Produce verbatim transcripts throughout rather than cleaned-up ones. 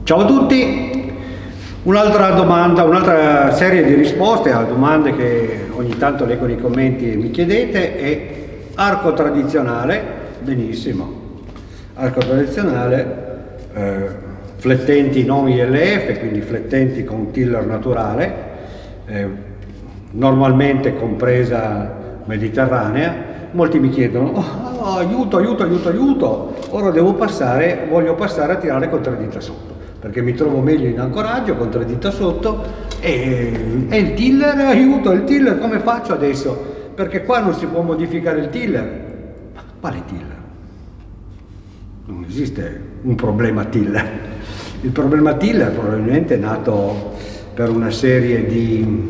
Ciao a tutti, un'altra domanda, un'altra serie di risposte a domande che ogni tanto leggo nei commenti e mi chiedete è arco tradizionale, benissimo, arco tradizionale, eh, flettenti non I L F, quindi flettenti con tiller naturale, eh, normalmente compresa mediterranea. Molti mi chiedono, oh, aiuto, aiuto, aiuto, aiuto, ora devo passare, voglio passare a tirare con tre dita sotto, perché mi trovo meglio in ancoraggio con tre dita sotto e, e il tiller, aiuto, il tiller come faccio adesso? Perché qua non si può modificare il tiller. Ma quale tiller? Non esiste un problema tiller. Il problema tiller probabilmente è nato per una serie di...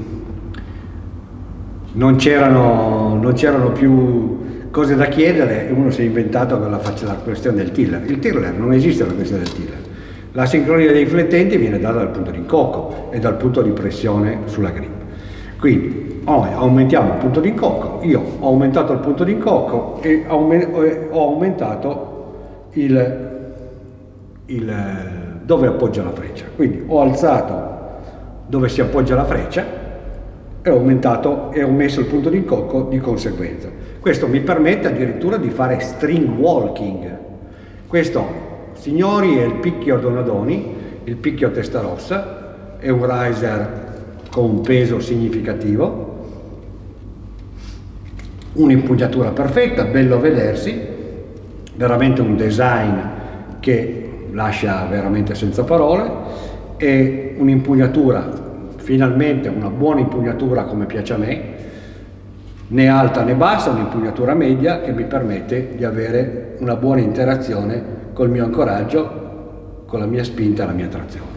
non c'erano non c'erano più cose da chiedere e uno si è inventato che la faccia la questione del tiller. Il tiller non esiste la questione del tiller. La sincronia dei flettenti viene data dal punto di incocco e dal punto di pressione sulla grip. Quindi oh, aumentiamo il punto di incocco, io ho aumentato il punto di incocco e ho aumentato il, il dove appoggia la freccia. Quindi ho alzato dove si appoggia la freccia e ho aumentato e ho messo il punto di incocco di conseguenza. Questo mi permette addirittura di fare string walking. Questo, signori, è il picchio Donadoni, il picchio Testarossa, è un riser con un peso significativo, un'impugnatura perfetta, bello a vedersi, veramente un design che lascia veramente senza parole, e un'impugnatura, finalmente una buona impugnatura come piace a me, né alta né bassa, un'impugnatura media che mi permette di avere una buona interazione col mio ancoraggio, con la mia spinta e la mia trazione.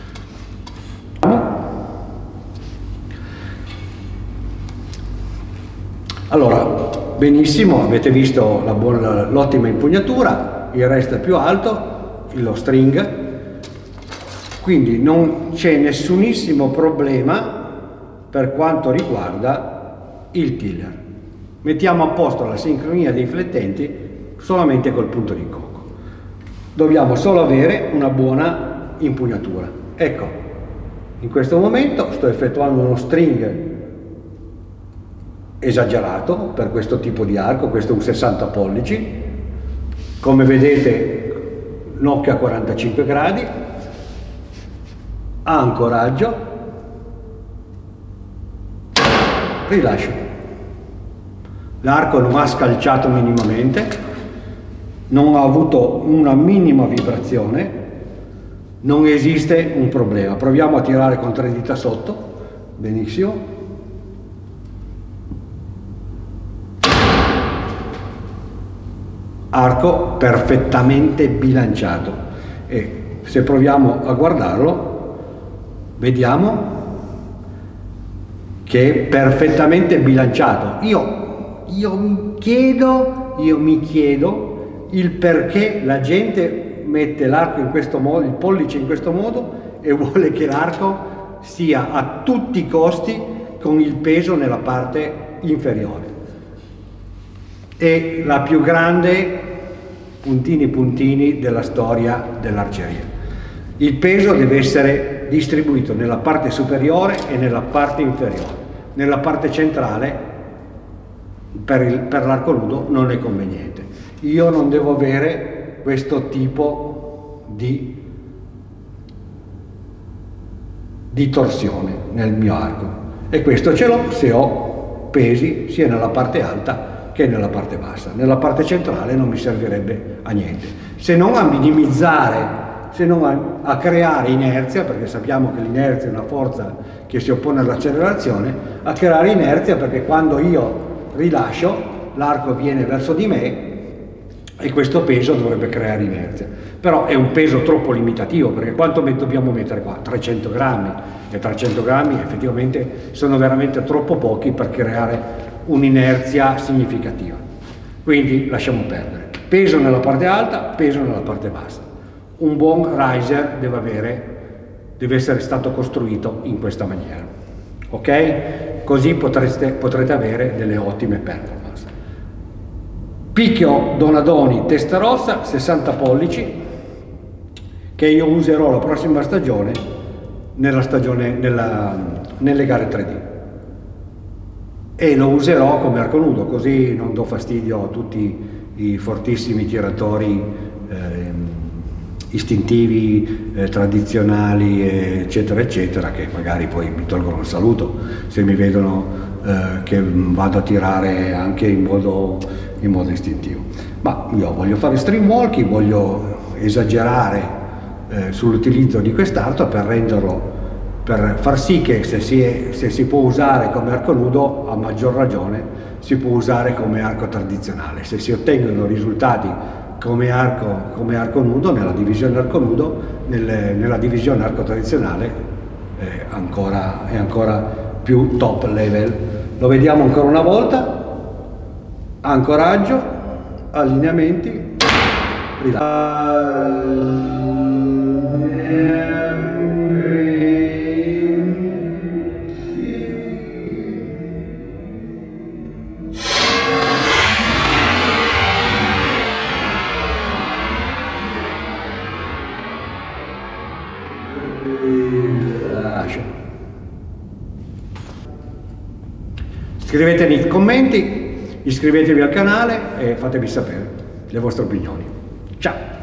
Allora, benissimo, avete visto l'ottima impugnatura, il resto è più alto, lo string, quindi non c'è nessunissimo problema per quanto riguarda il tiller. Mettiamo a posto la sincronia dei flettenti solamente col punto di incocco. Dobbiamo solo avere una buona impugnatura. Ecco, in questo momento sto effettuando uno string esagerato per questo tipo di arco, questo è un sessanta pollici, come vedete nocchio a quarantacinque gradi, ancoraggio, rilascio. L'arco non ha scalciato minimamente, non ha avuto una minima vibrazione, non esiste un problema. Proviamo a tirare con tre dita sotto, benissimo. Arco perfettamente bilanciato e se proviamo a guardarlo vediamo che è perfettamente bilanciato. Io, io mi chiedo, io mi chiedo il perché la gente mette l'arco in questo modo, il pollice in questo modo, e vuole che l'arco sia a tutti i costi con il peso nella parte inferiore. È la più grande puntini puntini della storia dell'arceria. Il peso deve essere distribuito nella parte superiore e nella parte inferiore. Nella parte centrale per, per l'arco nudo non è conveniente. Io non devo avere questo tipo di, di torsione nel mio arco, e questo ce l'ho se ho pesi sia nella parte alta che nella parte bassa. Nella parte centrale non mi servirebbe a niente, se non a minimizzare, se non a, a creare inerzia, perché sappiamo che l'inerzia è una forza che si oppone all'accelerazione, a creare inerzia perché quando io rilascio l'arco viene verso di me e questo peso dovrebbe creare inerzia. Però è un peso troppo limitativo, perché quanto dobbiamo mettere qua? trecento grammi, e trecento grammi effettivamente sono veramente troppo pochi per creare un'inerzia significativa. Quindi lasciamo perdere. Peso nella parte alta, peso nella parte bassa. Un buon riser deve avere, deve essere stato costruito in questa maniera, ok? Così potreste, potrete avere delle ottime performance. Picchio Donadoni Testarossa, sessanta pollici, che io userò la prossima stagione nella stagione nella, nelle gare tre D, e lo userò come arco nudo, così non do fastidio a tutti i fortissimi tiratori eh, istintivi, eh, tradizionali, eccetera eccetera, che magari poi mi tolgono il saluto se mi vedono eh, che vado a tirare anche in modo, in modo istintivo. Ma io voglio fare stream walking, voglio esagerare eh, sull'utilizzo di quest'arto per renderlo, per far sì che se si, è, se si può usare come arco nudo, a maggior ragione si può usare come arco tradizionale. Se si ottengono risultati come arco, come arco nudo, nella divisione arco nudo, nelle, nella divisione arco tradizionale è ancora, è ancora più top level. Lo vediamo ancora una volta: ancoraggio, allineamenti, rilascio. Scrivete nei commenti, iscrivetevi al canale e fatemi sapere le vostre opinioni. Ciao!